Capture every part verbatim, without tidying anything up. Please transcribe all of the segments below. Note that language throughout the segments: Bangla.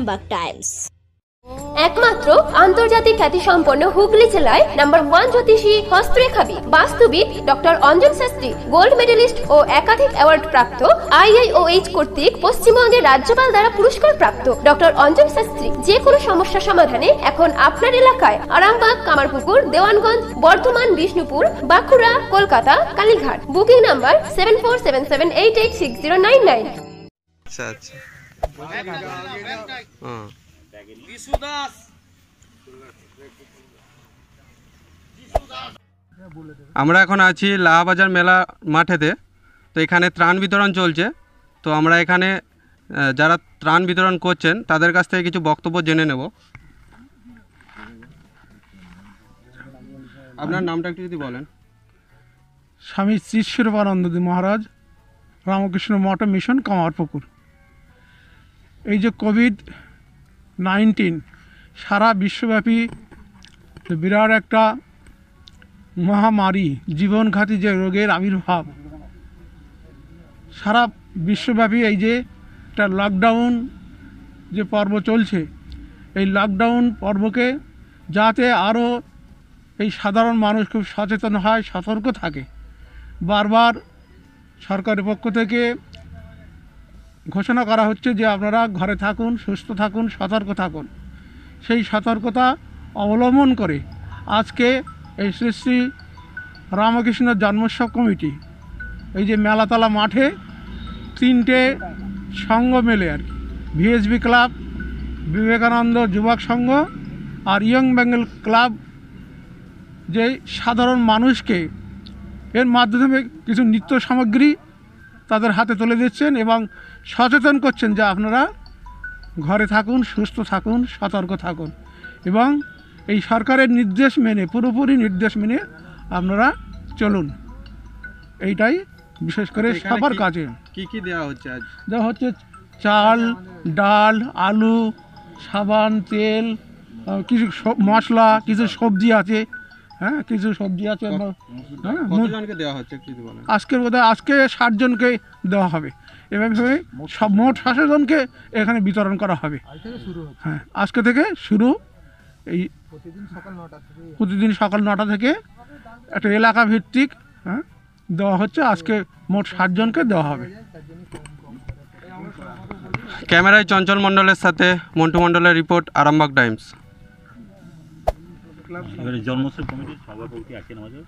আরামবাগ টাইমস। একমাত্র আন্তর্জাতিক খ্যাতিসম্পন্ন হুগলি জেলায় নাম্বার ওয়ান জ্যোতিষী হস্তরেখাবিদ বাস্তুবিদ doctor Anjan Shastri, gold medallist ও একাধিক অ্যাওয়ার্ড প্রাপ্ত, আইআইওএইচ কর্তৃক পশ্চিমবঙ্গের রাজ্যপাল দ্বারা পুরস্কার প্রাপ্ত ডক্টর অঞ্জন শাস্ত্রী যে কোনো সমস্যা সমাধানে এখন আপনার এলাকায় Arambagh, Kamarpukur, Dewanganj, Bardhaman, Bishnupur, Bankura, Kolkata, Kalighat. Booking number seven four seven seven eight eight six zero nine nine. আচ্ছা আচ্ছা আমরা এখন আছি লাহাবাজার মেলা মাঠেতে। তো এখানে ত্রাণ বিতরণ চলছে। তো আমরা এখানে যারা ত্রাণ বিতরণ করছেন তাদের কাছ থেকে কিছু বক্তব্য জেনে নেব। আপনার নামটা একটু যদি বলেন। স্বামী শ্রী শিরবানন্দজি মহারাজ, রামকৃষ্ণ মঠ মিশন, কামারপুকুর। এই যে কোভিড নাইন্টিন সারা বিশ্বব্যাপী বিরাট একটা মহামারী, জীবনঘাতী যে রোগের আবির্ভাব, সারা বিশ্বব্যাপী এই যে একটা লকডাউন যে পর্ব চলছে, এই লকডাউন পর্বকে যাতে আরও এই সাধারণ মানুষ খুব সচেতন হয়, সতর্ক থাকে, বারবার সরকারের পক্ষ থেকে ঘোষণা করা হচ্ছে যে আপনারা ঘরে থাকুন, সুস্থ থাকুন, সতর্ক থাকুন। সেই সতর্কতা অবলম্বন করে আজকে এই শ্রী শ্রী রামকৃষ্ণ জন্মোৎসব কমিটি এই যে মেলাতলা মাঠে তিনটে সংঘ মেলে আর কি, ভিএসবি ক্লাব, বিবেকানন্দ যুবক সংঘ আর ইয়ং বেঙ্গল ক্লাব, যে সাধারণ মানুষকে এর মাধ্যমে কিছু নিত্য সামগ্রী তাদের হাতে তুলে দিচ্ছেন এবং সচেতন করছেন যে আপনারা ঘরে থাকুন, সুস্থ থাকুন, সতর্ক থাকুন এবং এই সরকারের নির্দেশ মেনে, পুরোপুরি নির্দেশ মেনে আপনারা চলুন। এইটাই বিশেষ করে সবার কাজে। কি কি দেওয়া হচ্ছে আজ? দেওয়া হচ্ছে চাল, ডাল, আলু, সাবান, তেল, কিছু মশলা, কিছু সবজি আছে। হ্যাঁ, কিছু সবজি আছে। হ্যাঁ, কতজনকে দেওয়া হচ্ছে কিছু বলেন? আজকের বোধহয় আজকে ষাট জনকে দেওয়া হবে। এভাবে সব মোট ছশো জনকে এখানে বিতরণ করা হবে। হ্যাঁ, আজকে থেকে শুরু। এই প্রতিদিন সকাল নটা থেকে একটা এলাকা ভিত্তিক হ্যাঁ দেওয়া হচ্ছে। আজকে মোট ষাট জনকে দেওয়া হবে। ক্যামেরায় চঞ্চল মণ্ডলের সাথে মন্টু মণ্ডলের রিপোর্ট, আরামবাগ টাইমস। জন্মোৎসব কমিটির সভাপতি আছেন আমাদের।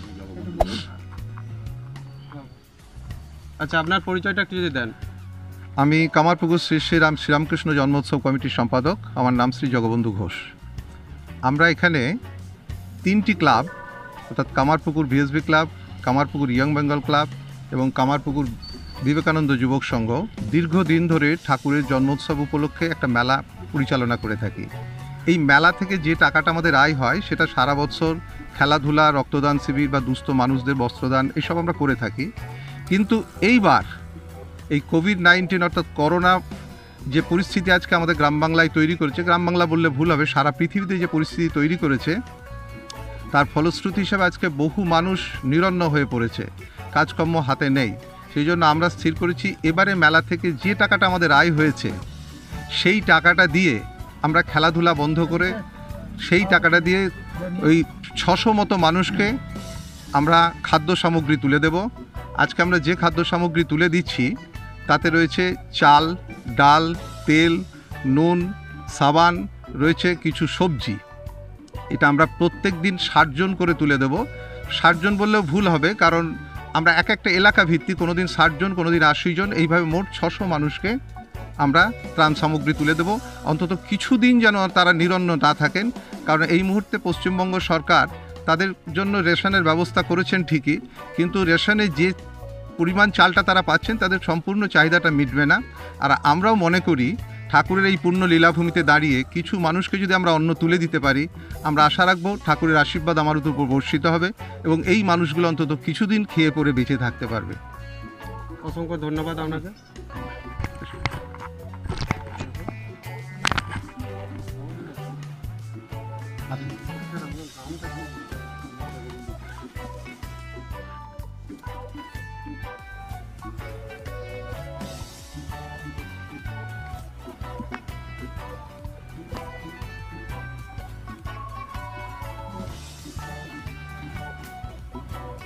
আচ্ছা, আপনার পরিচয়টা একটু যদি দেন। আমি কামারপুকুর শ্রী শ্রীরাম শ্রীরামকৃষ্ণ জন্মোৎসব কমিটির সম্পাদক। আমার নাম শ্রী জগবন্ধু ঘোষ। আমরা এখানে তিনটি ক্লাব, অর্থাৎ Kamarpukur VSB club, Kamarpukur young Bengal club এবং কামারপুকুর বিবেকানন্দ যুবক সংঘ দীর্ঘদিন ধরে ঠাকুরের জন্মোৎসব উপলক্ষে একটা মেলা পরিচালনা করে থাকি। এই মেলা থেকে যে টাকাটা আমাদের আয় হয় সেটা সারা বছর খেলাধুলা, রক্তদান শিবির বা দুস্থ মানুষদের বস্ত্রদান এইসব আমরা করে থাকি। কিন্তু এইবার এই কোভিড নাইন্টিন অর্থাৎ করোনা যে পরিস্থিতি আজকে আমাদের গ্রাম বাংলায় তৈরি করেছে, গ্রাম বাংলা বললে ভুল হবে, সারা পৃথিবীতে যে পরিস্থিতি তৈরি করেছে, তার ফলশ্রুতি হিসাবে আজকে বহু মানুষ নিরন্ন হয়ে পড়েছে, কাজকর্ম হাতে নেই। সেই জন্য আমরা স্থির করেছি এবারে মেলা থেকে যে টাকাটা আমাদের আয় হয়েছে সেই টাকাটা দিয়ে আমরা খেলাধুলা বন্ধ করে সেই টাকাটা দিয়ে ওই ছশো মতো মানুষকে আমরা খাদ্য সামগ্রী তুলে দেব। আজকে আমরা যে খাদ্য সামগ্রী তুলে দিচ্ছি তাতে রয়েছে চাল, ডাল, তেল, নুন, সাবান, রয়েছে কিছু সবজি। এটা আমরা প্রত্যেক দিন ষাট জন করে তুলে দেব। ষাট জন বললেও ভুল হবে, কারণ আমরা এক একটা এলাকা ভিত্তিক কোনো দিন ষাট জন, কোনো দিন আশি জন, এইভাবে মোট ছশো মানুষকে আমরা ত্রাণ সামগ্রী তুলে দেব। অন্তত কিছুদিন যেন তারা নিরন্ন না থাকেন, কারণ এই মুহূর্তে পশ্চিমবঙ্গ সরকার তাদের জন্য রেশনের ব্যবস্থা করেছেন ঠিকই, কিন্তু রেশনে যে পরিমাণ চালটা তারা পাচ্ছেন তাদের সম্পূর্ণ চাহিদাটা মিটবে না। আর আমরাও মনে করি ঠাকুরের এই পূর্ণ লীলাভূমিতে দাঁড়িয়ে কিছু মানুষকে যদি আমরা অন্ন তুলে দিতে পারি, আমরা আশা রাখবো ঠাকুরের আশীর্বাদ আমাদের উপর বর্ষিত হবে এবং এই মানুষগুলো অন্তত কিছুদিন খেয়ে পরে বেঁচে থাকতে পারবে। অসংখ্য ধন্যবাদ আপনাকে।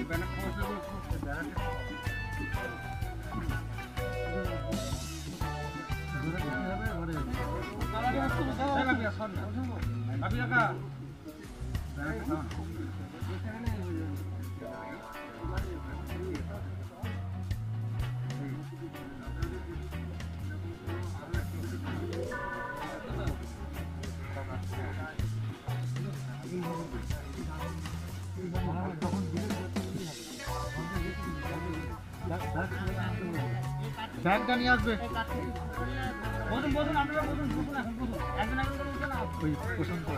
ব্যাগটা নিয়ে আসবে। বসুন বসুন আপনারা বসুন বসুন এখন বসুন একজন একজন করে উঠে না ওই বসুন তো।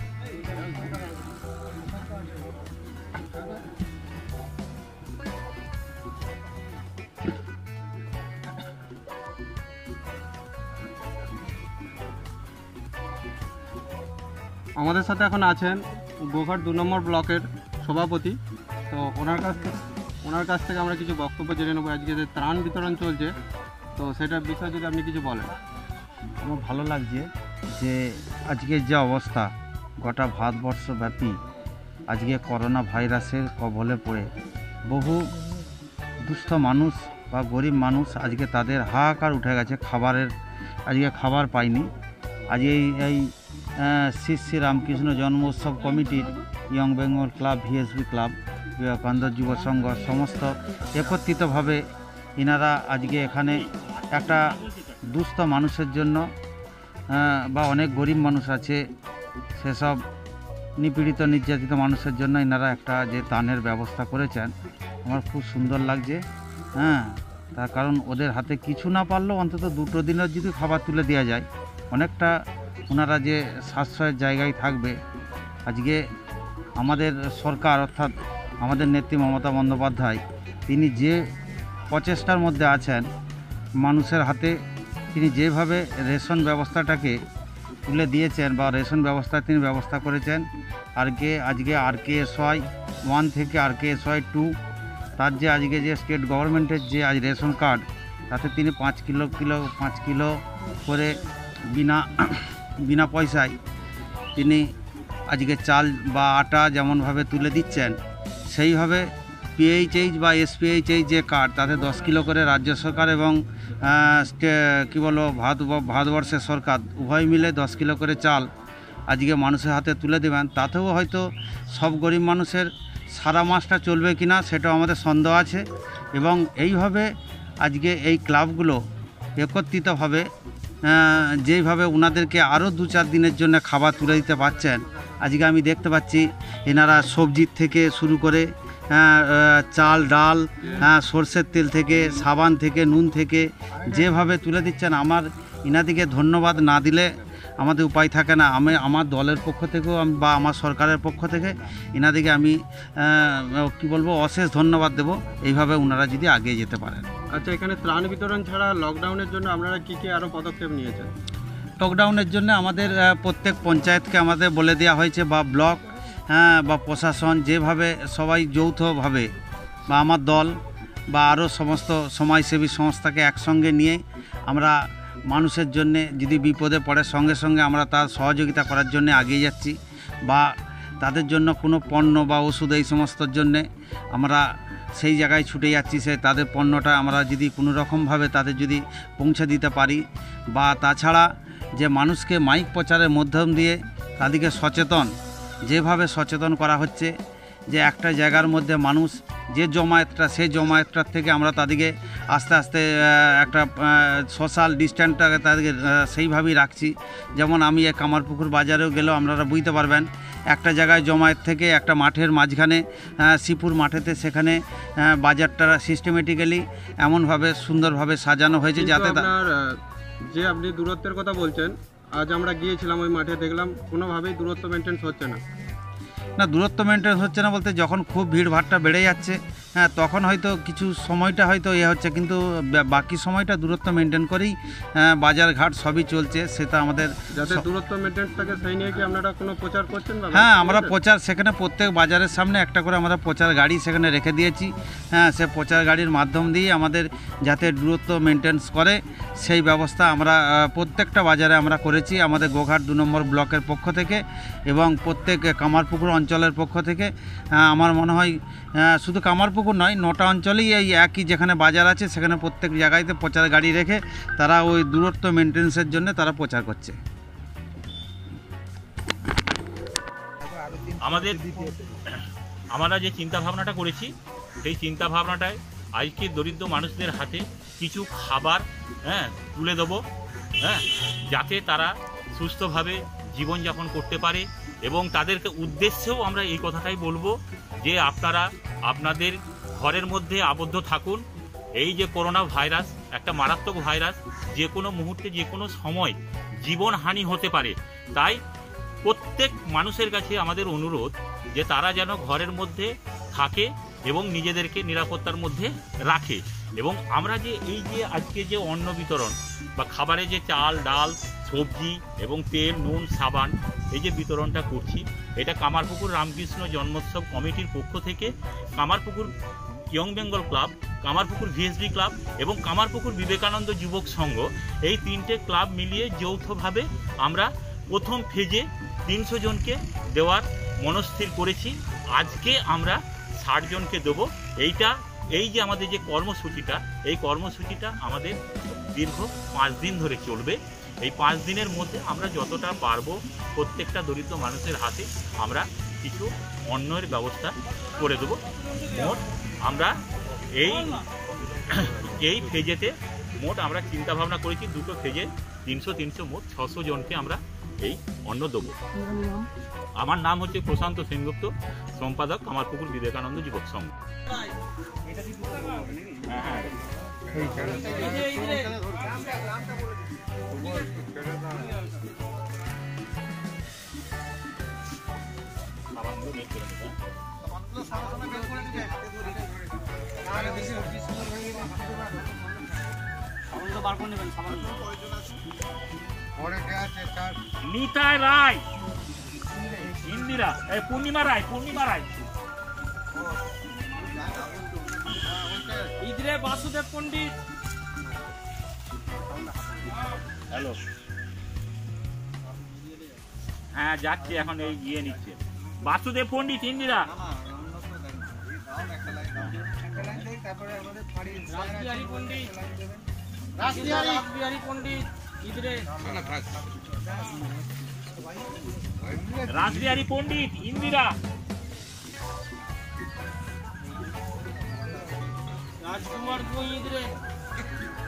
আমাদের সাথে এখন আছেন গোঘাট দু নম্বর ব্লকের সভাপতি। তো ওনার কাছ থেকে ওনার কাছ থেকে আমরা কিছু বক্তব্য জেনে নেবো। আজকে যে ত্রাণ বিতরণ চলছে, তো সেটার বিষয়ে যদি আপনি কিছু বলেন। আমার ভালো লাগছে যে আজকের যে অবস্থা গোটা ভারতবর্ষব্যাপী আজকে করোনা ভাইরাসের কবলে পড়ে বহু দুস্থ মানুষ বা গরিব মানুষ আজকে তাদের হাহাকার উঠে গেছে, খাবারের আজকে খাবার পায়নি। আজ এই এই শ্রী শ্রী রামকৃষ্ণ জন্মোৎসব কমিটির young Bengal club, VSB club, Vivekananda Yuba Sangha সমস্ত একত্রিতভাবে এনারা আজকে এখানে একটা দুস্থ মানুষের জন্য বা অনেক গরিব মানুষ আছে সেসব নিপীড়িত নির্যাতিত মানুষের জন্য এনারা একটা যে ত্রাণের ব্যবস্থা করেছেন আমার খুব সুন্দর লাগছে। হ্যাঁ, তার কারণ ওদের হাতে কিছু না পারলেও অন্তত দুটো দিনের যদি খাবার তুলে দেওয়া যায় অনেকটা ওনারা যে সাশ্রয়ের জায়গায় থাকবে। আজকে আমাদের সরকার অর্থাৎ আমাদের নেত্রী মমতা বন্দ্যোপাধ্যায় তিনি যে প্রচেষ্টার মধ্যে আছেন, মানুষের হাতে তিনি যেভাবে রেশন ব্যবস্থাটাকে তুলে দিয়েছেন বা রেশন ব্যবস্থা তিনি ব্যবস্থা করেছেন, আর কে আজকে R K S Y one থেকে R K S Y two, তার যে আজকে যে স্টেট গভর্নমেন্টের যে আজ রেশন কার্ড তাতে তিনি পাঁচ কিলো কিলো পাঁচ কিলো করে বিনা বিনা পয়সায় তিনি আজকে চাল বা আটা যেমনভাবে তুলে দিচ্ছেন, সেইভাবে পিএইচএইচ বা এসপিএইচএইচ যে কার্ড তাতে দশ কিলো করে রাজ্য সরকার এবং কী বলো ভারত ভারতবর্ষের সরকার উভয় মিলে দশ কিলো করে চাল আজকে মানুষের হাতে তুলে দেবেন। তাতেও হয়তো সব গরিব মানুষের সারা মাসটা চলবে কি না সেটাও আমাদের সন্দেহ আছে। এবং এইভাবে আজকে এই ক্লাবগুলো একত্রিতভাবে যেইভাবে ওনাদেরকে আরও দু চার দিনের জন্য খাবার তুলে দিতে পারছেন, আজকে আমি দেখতে পাচ্ছি এনারা সবজির থেকে শুরু করে চাল ডাল সর্ষের তেল থেকে সাবান থেকে নুন থেকে যেভাবে তুলে দিচ্ছেন, আমার এনাদিকে ধন্যবাদ না দিলে আমাদের উপায় থাকে না। আমি আমার দলের পক্ষ থেকেও বা আমার সরকারের পক্ষ থেকে এনাদিকে আমি কি বলবো অশেষ ধন্যবাদ দেব। এইভাবে ওনারা যদি এগিয়ে যেতে পারেন। আচ্ছা, এখানে ত্রাণ বিতরণ ছাড়া লকডাউনের জন্য আপনারা কী কী আরও পদক্ষেপ নিয়েছেন? লকডাউনের জন্য আমাদের প্রত্যেক পঞ্চায়েতকে আমাদের বলে দেওয়া হয়েছে বা ব্লক হ্যাঁ বা প্রশাসন যেভাবে সবাই যৌথভাবে বা আমার দল বা আরও সমস্ত সমাজসেবী সংস্থাকে একসঙ্গে নিয়ে আমরা মানুষের জন্যে যদি বিপদে পড়ে সঙ্গে সঙ্গে আমরা তার সহযোগিতা করার জন্য এগিয়ে যাচ্ছি, বা তাদের জন্য কোনো পণ্য বা ওষুধ এই সমস্তর জন্যে আমরা সেই জায়গায় ছুটে যাচ্ছি। সে তাদের পণ্যটা আমরা যদি কোনো রকমভাবে তাদের যদি পৌঁছে দিতে পারি, বা তাছাড়া যে মানুষকে মাইক প্রচারের মাধ্যম দিয়ে তাদেরকে সচেতন যেভাবে সচেতন করা হচ্ছে যে একটা জায়গার মধ্যে মানুষ যে জমায়েতটা সেই জমায়েতটার থেকে আমরা তাদেরকে আস্তে আস্তে একটা সোশ্যাল ডিস্ট্যান্সটাকে তাদেরকে সেইভাবেই রাখছি। যেমন আমি এক কামারপুকুর বাজারেও গেলেও আপনারা বুঝতে পারবেন একটা জায়গায় জমায়েত থেকে একটা মাঠের মাঝখানে শিপুর মাঠেতে সেখানে বাজারটা সিস্টেমেটিক্যালি এমনভাবে সুন্দরভাবে সাজানো হয়েছে যাতে যে আপনি দূরত্বের কথা বলছেন, আজ আমরা গিয়েছিলাম ওই মাঠে, দেখলাম কোনোভাবেই দূরত্ব মেনটেন্স হচ্ছে না। না, দূরত্ব মেনটেন হচ্ছে না বলতে যখন খুব ভিড়ভাড়টা বেড়ে যাচ্ছে হ্যাঁ তখন হয়তো কিছু সময়টা হয়তো এ হচ্ছে, কিন্তু বা- বাকি সময়টা দূরত্ব মেনটেন করেই আহ, বাজার ঘাট সবই চলছে। সেটা আমাদের যাতে স- দূরত্ব মেনটেন থাকে সেই নিয়ে কি আপনারা কোনো প্রচার করছেন বা হ্যাঁ ব্যবস্থা আমরা নিয়েছেন? প্রচার সেখানে প্রত্যেক বাজারের সামনে একটা করে আমরা প্রচার গাড়ি সেখানে রেখে দিয়েছি। হ্যাঁ সে প্রচার গাড়ির মাধ্যম দিয়ে আমাদের যাতে দূরত্ব মেনটেন্স করে সেই ব্যবস্থা আমরা আহ, প্রত্যেকটা বাজারে আমরা করেছি আমাদের গোঘাট দু নম্বর ব্লকের পক্ষ থেকে এবং প্রত্যেক কামারপুকুর অঞ্চলের পক্ষ থেকে। আহ, আমার মনে হয় আহ, শুধু কামারপুকুর নয়, নটা অঞ্চলেই এই একই যেখানে বাজার আছে সেখানে প্রত্যেক জায়গায়তে প্রচার গাড়ি রেখে তারা ওই দূরত্ব মেনটেন্সের জন্য তারা প্রচার করছে। আমাদের আমরা যে চিন্তা ভাবনাটা করেছি সেই চিন্তা ভাবনাটায় আজকে দরিদ্র মানুষদের হাতে কিছু খাবার হ্যাঁ তুলে দেবো, হ্যাঁ যাতে তারা সুস্থভাবে জীবনযাপন করতে পারে। এবং তাদেরকে উদ্দেশ্যেও আমরা এই কথাটাই বলবো যে আপনারা আপনাদের ঘরের মধ্যে আবদ্ধ থাকুন। এই যে করোনা ভাইরাস একটা মারাত্মক ভাইরাস, যে কোনো মুহূর্তে যে কোনো সময় জীবনহানি হতে পারে। তাই প্রত্যেক মানুষের কাছে আমাদের অনুরোধ যে তারা যেন ঘরের মধ্যে থাকে এবং নিজেদেরকে নিরাপত্তার মধ্যে রাখে। এবং আমরা যে এই যে আজকে যে অন্ন বিতরণ বা খাবারে যে চাল ডাল সবজি এবং তেল নুন সাবান এই যে বিতরণটা করছি, এটা কামারপুকুর রামকৃষ্ণ জন্মোৎসব কমিটির পক্ষ থেকে Kamarpukur young Bengal club, Kamarpukur VSB club এবং কামারপুকুর বিবেকানন্দ যুবক সংঘ এই তিনটে ক্লাব মিলিয়ে যৌথভাবে আমরা প্রথম ফেজে তিনশো জনকে দেওয়ার মনস্থির করেছি। আজকে আমরা ষাট জনকে দেবো। এইটা এই যে আমাদের যে কর্মসূচিটা, এই কর্মসূচিটা আমাদের দীর্ঘ পাঁচ দিন ধরে চলবে। এই পাঁচ দিনের মধ্যে আমরা যতটা পারবো প্রত্যেকটা দরিদ্র মানুষের হাতে আমরা কিছু অন্নের ব্যবস্থা করে দেবো। মোট আমরা এই এই ফেজেতে মোট আমরা চিন্তা ভাবনা করেছি দুটো ফেজে তিনশো তিনশো মোট ছশো জনকে আমরা এই অন্ন দেবো। আমার নাম হচ্ছে প্রশান্ত সেনগুপ্ত, সম্পাদক কামারপুকুর বিবেকানন্দ যুবক সংঘ। নিতাই রায়, ইন্দিরা এই পূর্ণিমা রায়, পূর্ণিমা রায়, ইদরে বাসুদেব পণ্ডিত। হ্যালো, হ্যাঁ যাচ্ছে এখন, এই গিয়ে নিচ্ছে বাসুদেব পণ্ডিত, ইন্দিরা রাসবিহারী পণ্ডিত, রাসবিহারী পণ্ডিত, ইদরে রাসবিহারী পণ্ডিত, ইন্দিরা রাজকুমার ইদরে